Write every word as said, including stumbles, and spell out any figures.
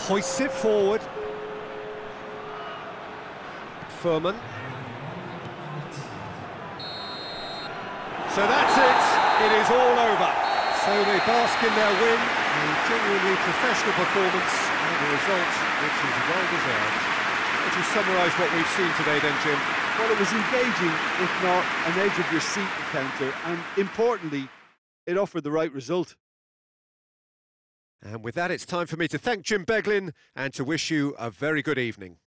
hoists it forward. Furman. So that's it, it is all over. So they bask in their win, a genuinely professional performance, and a result which is well deserved. Would you summarise what we've seen today then, Jim? Well, it was engaging, if not an edge of your seat encounter, and importantly, it offered the right result. And with that, it's time for me to thank Jim Beglin and to wish you a very good evening.